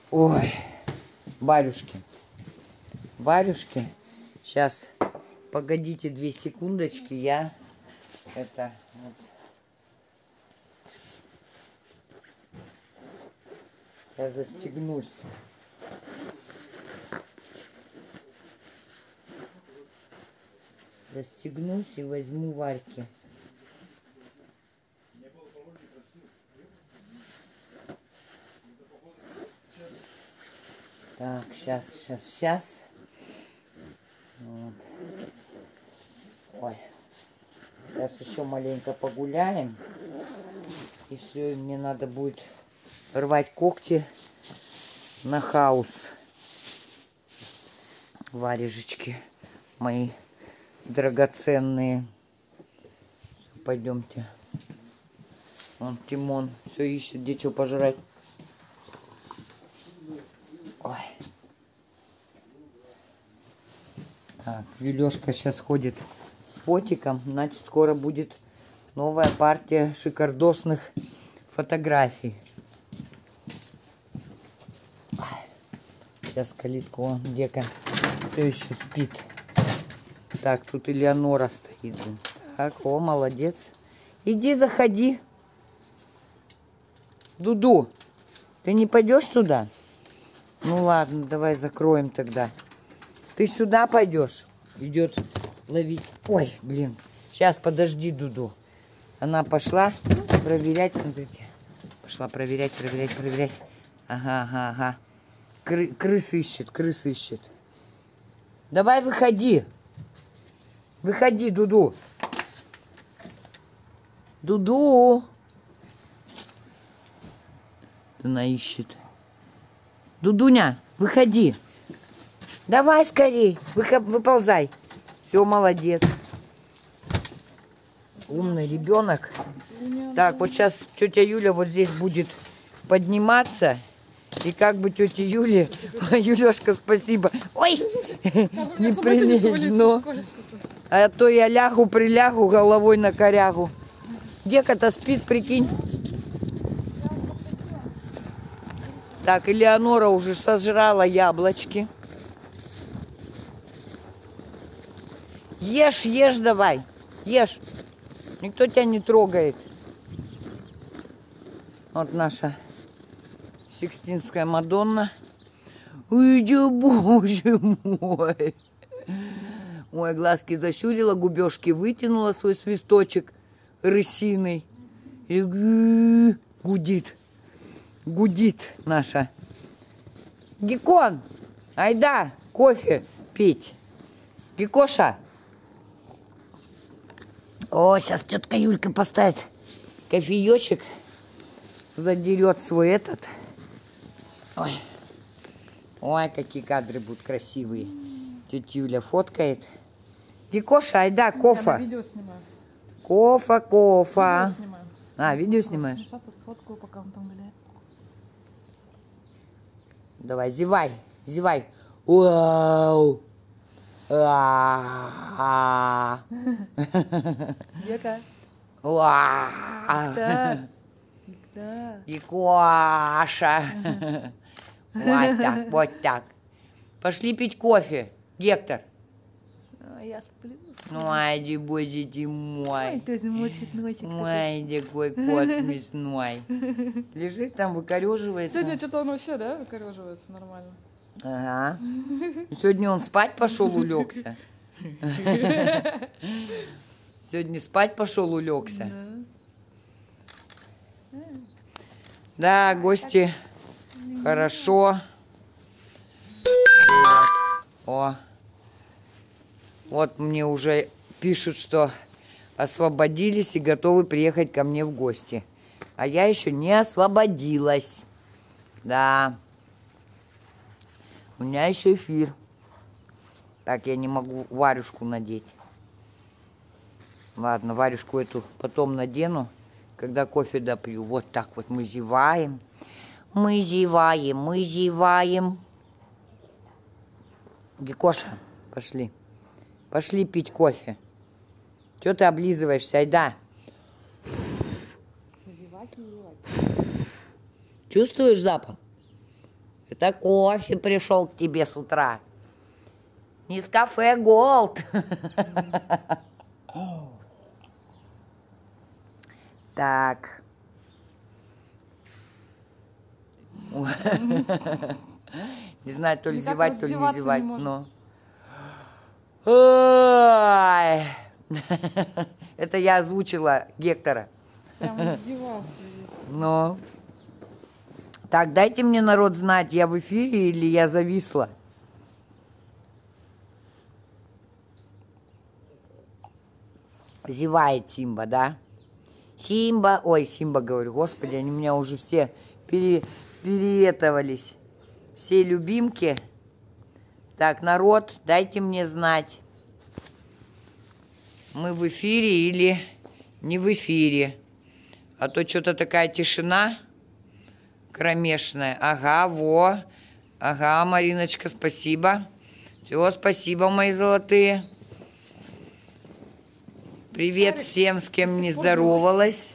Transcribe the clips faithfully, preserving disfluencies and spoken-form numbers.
Ой, варюшки. Варюшки. Сейчас, погодите две секундочки, я это... Вот. Я застегнусь. Застегнусь и возьму варьки. Так, сейчас, сейчас, сейчас. Вот. Ой. Сейчас еще маленько погуляем. И все, и мне надо будет рвать когти на хаус. Варежечки мои драгоценные. Пойдемте. Вон Тимон все ищет, где что пожрать. Ой. Так, Юлешка сейчас ходит с фотиком. Значит, скоро будет новая партия шикардосных фотографий. Сейчас калитку, он Гека все еще спит. Так, тут Элеонора стоит. Так, о, молодец. Иди, заходи. Дуду, ты не пойдешь туда? Ну ладно, давай закроем тогда. Ты сюда пойдешь? Идет ловить. Ой, блин. Сейчас, подожди, Дуду. Она пошла проверять, смотрите. Пошла проверять, проверять, проверять. Ага, ага, ага. Кры крыс ищет, крыс ищет. Давай выходи. Выходи, Дуду. Дуду. Она ищет. Дудуня, выходи. Давай скорей, выползай. Все, молодец. Умный ребенок. Так, вот сейчас тетя Юля вот здесь будет подниматься. И как бы тетя Юля... Юлешка, спасибо. Ой, не прилечь, но... А то я лягу, прилягу головой на корягу. Гека-то спит, прикинь. Так, Элеонора уже сожрала яблочки. Ешь, ешь давай. Ешь. Никто тебя не трогает. Вот наша Сикстинская Мадонна. Ой, да боже мой. Ой, глазки защурила, губежки вытянула свой свисточек рысиной. И гудит. Гудит наша. Гекон, айда, кофе пить. Гекоша. О, сейчас тетка Юлька поставит кофеечек. Задерет свой этот. Ой. Ой, какие кадры будут красивые. Тетя Юля фоткает. Гекоша, айда, кофе. Я видео снимаю. Кофе, кофе. Видео снимаю. А, видео снимаешь? Сейчас вот сфоткаю, пока он там гуляет. Давай, зевай, зевай. Вау. Века. Вау. Да. Да. И Коша. Вот так, вот так. Пошли пить кофе, Гектор. Я сплю. Ну, айди, боже ты мой. Ой, ты заморщит носик. Ой, какой кот смешной. Лежит там, выкореживается. Сегодня что-то он вообще, да, выкореживается нормально. Ага. Сегодня он спать пошел, улегся. Сегодня спать пошел, улегся. Да, гости. Хорошо. Вот. О. Вот мне уже пишут, что освободились и готовы приехать ко мне в гости. А я еще не освободилась. Да. У меня еще эфир. Так, я не могу варюшку надеть. Ладно, варюшку эту потом надену, когда кофе допью. Вот так вот мы зеваем. Мы зеваем, мы зеваем. Гекоша, пошли. Пошли пить кофе. Чего ты облизываешься, айда? Чувствуешь запах? Это кофе пришел к тебе с утра. Из кафе Голд. Так. Не знаю, то ли Никак зевать, то ли не раздеваться зевать, не может. но... Ой. Это я озвучила Гектора. Прям издевался здесь. Но... Так, дайте мне, народ, знать, я в эфире или я зависла. Зевает Симба, да? Симба, ой, Симба, говорю, господи, они у меня уже все пере, переэтовались. Все любимки. Так, народ, дайте мне знать, мы в эфире или не в эфире. А то что-то такая тишина кромешная. Ага, во. Ага, Мариночка, спасибо. Все, спасибо, мои золотые. Привет всем, с кем не здоровалась.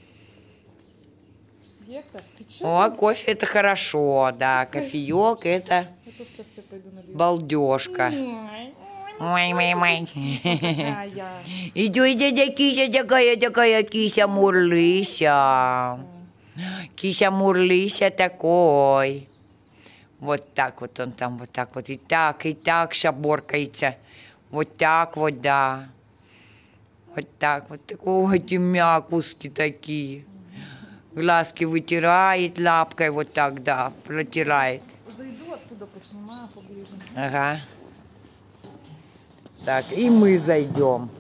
Гектор, ты че? О, кофе это хорошо, да. Кофеек это Это сейчас я пойду налью. балдежка. Ой, Ой, мой, мой. какая. Иди, дядя Кися, такая, такая Кися Мурлыся. Кися Мурлыся такой. Вот так вот он там, вот так вот. И так, и так шаборкается. Вот так вот, да. Вот так вот. Такого эти мякуски такие. Глазки вытирает лапкой, вот так, да, протирает. Зайду оттуда, поснимаю поближе. Ага. Так, и мы зайдем.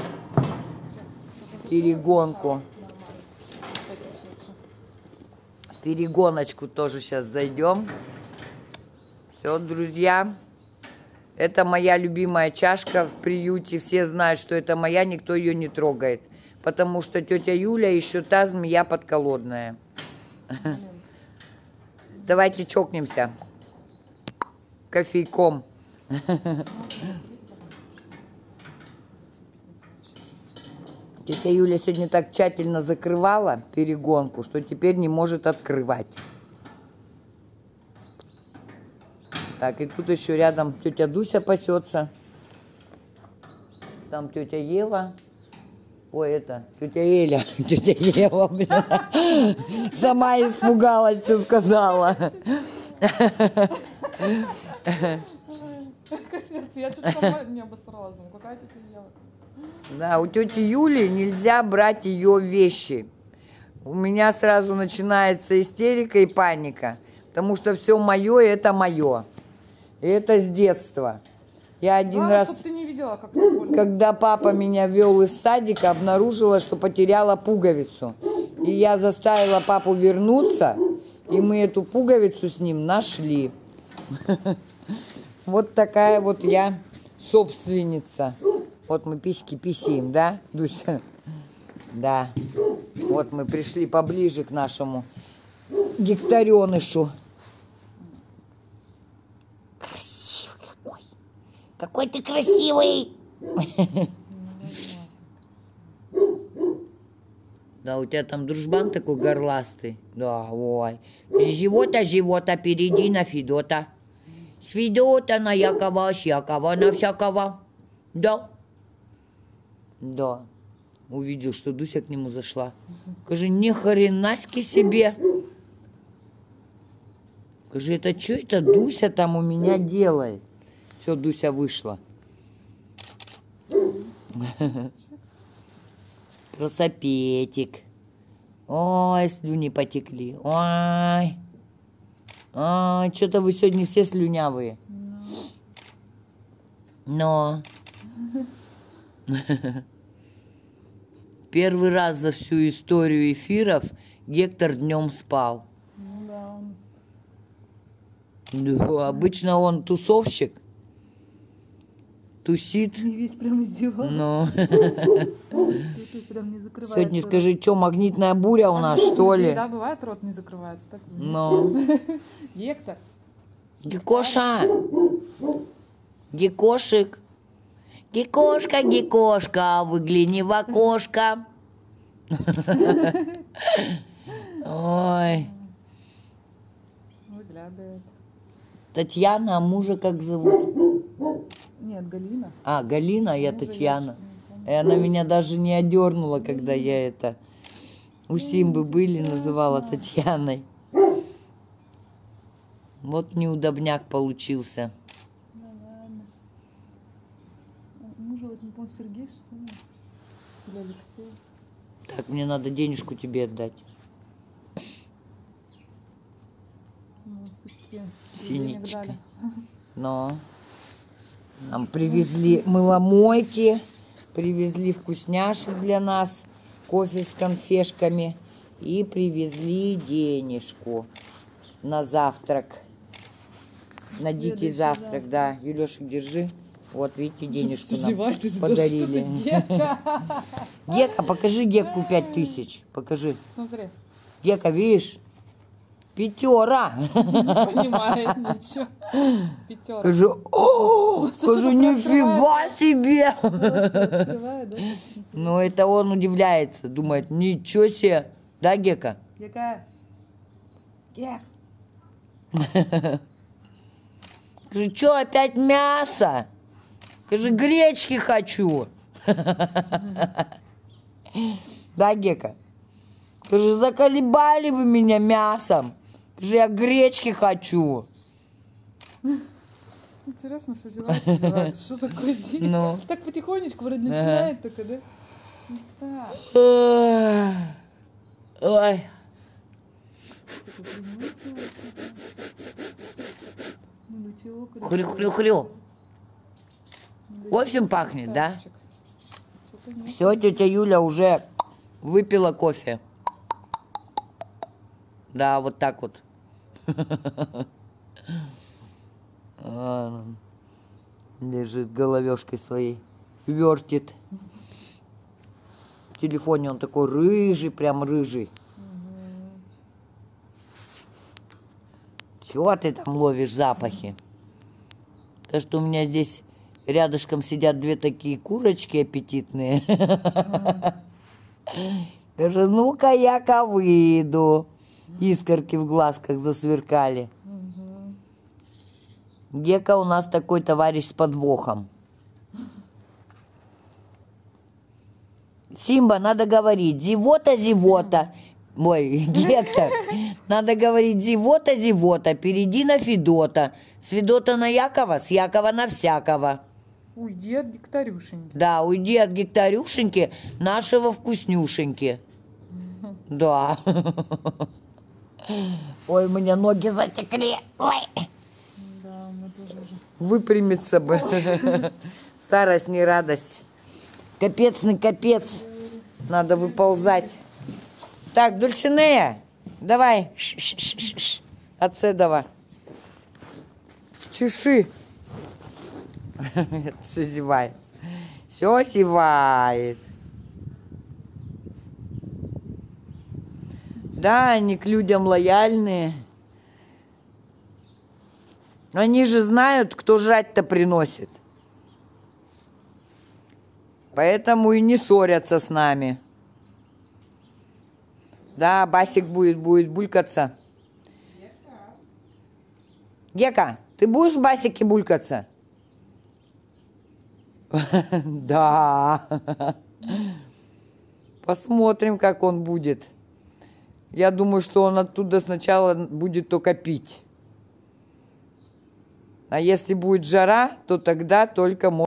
Перегонку. Перегоночку тоже сейчас зайдем. Все, друзья. Это моя любимая чашка в приюте. Все знают, что это моя, никто ее не трогает. Потому что тетя Юля еще та змея подколодная. Давайте чокнемся. Кофейком. Тетя Юля сегодня так тщательно закрывала перегонку, что теперь не может открывать. Так, и тут еще рядом тетя Дуся пасется. Там тетя Ева. Ой, это, тетя Эля. Тетя Ева, блин. Сама испугалась, что сказала. Капец, я что-то сама не обосралась. Думаю, какая тетя Ева? Да, у тети Юли нельзя брать ее вещи. У меня сразу начинается истерика и паника. Потому что все мое, это мое. И это с детства. Я один Главное, раз... чтоб ты не видела, как ты больно. Когда папа меня вел из садика, обнаружила, что потеряла пуговицу. И я заставила папу вернуться, и мы эту пуговицу с ним нашли. Вот такая вот я собственница. Вот мы письки писим, да, Дуся? Да. Вот мы пришли поближе к нашему гектаренышу. Красивый какой. Какой ты красивый. Да, у тебя там дружбан такой горластый. Да, ой. Живота, живота, перейди на Федота. С Федота на Якова, с Якова на всякого. Да. Да. Увидел, что Дуся к нему зашла. Скажи, не хренаськи себе. Скажи, это что это Дуся там у меня делает? Все, Дуся вышла. Красопетик. Ой, слюни потекли. Ой. Ой, что-то вы сегодня все слюнявые. Но. Первый раз за всю историю эфиров Гектор днем спал. Ну да, он... Да, обычно он тусовщик. Тусит. Весь прям издевался. Но. Ты прям не закрываешь. Сегодня рот. скажи, что, магнитная буря у нас, что ли? Да, бывает, рот не закрывается. Так... Ну. Гектор. Гекоша. Гекошик. Гекошка, Гекошка, выгляни в окошко. Ой. Выглядывает. Татьяна, а мужа как зовут? Нет, Галина. А, Галина, а я Мужа Татьяна. я не помню. И она меня даже не одернула, когда я это у Симбы были, называла Татьяной. Вот неудобняк получился. Да ладно. А мужа вот не помню, Сергей, что ли? Или Алексей. Так, мне надо денежку тебе отдать. Ну, вот такие. Синичка. Денег дали. Но нам привезли мыломойки, привезли вкусняшек для нас, кофе с конфешками и привезли денежку на завтрак, на дикий Следующий завтрак, завтрак. да. Юлешек, держи. Вот, видите, денежку нам Зевает и зевает, подарили. что ты, Гека? Гека, покажи Геку пять тысяч. Покажи. Смотри, Гека, видишь? Пятера. не понимает ничего. Пятерка. Скажи, о, Что-то скажи, нифига себе. Открывает, да? Ну, это он удивляется, думает, ничего себе. Да, Гека? Гека. Гек. Скажи, что, опять мясо? Скажи, гречки хочу. Да, Гека? Скажи, заколебали вы меня мясом. Скажи, я гречки хочу. Интересно, что дела называют. Что такое день? Ну. Так потихонечку вроде начинает только, да? Так. Ой. Хрю-хрю-хрю. Кофе пахнет, да? Все, тетя Юля уже выпила кофе. Да, вот так вот. Лежит головешкой своей, вертит. В телефоне он такой рыжий, прям рыжий. Чего ты там ловишь запахи? То, что у меня здесь рядышком сидят две такие курочки аппетитные. Скажи, ну-ка я-ка выйду. Искорки в глазках засверкали. Гека у нас такой товарищ с подвохом. Симба, надо говорить, зевота, зевота. Ой, Гектор, надо говорить зевота, зевота, перейди на Федота. С Федота на Якова, с Якова на всякого. Уйди от Гектарюшеньки. Да, уйди от Гектарюшеньки, нашего вкуснюшеньки. Да. Ой, у меня ноги затекли. Ой. Да, мы тоже уже. Выпрямиться бы. Старость не радость. Капецный капец. Надо выползать. Так, Дульсинея, давай. Ш-ш-ш-ш-ш. Отседова. Чеши. Все зевает. Все зевает. Да, они к людям лояльные. Они же знают, кто жрать-то приносит. Поэтому и не ссорятся с нами. Да, Басик будет, будет булькаться. Гека, ты будешь в Басике булькаться? Да. Посмотрим, как он будет. Я думаю, что он оттуда сначала будет только пить. А если будет жара, то тогда только можно.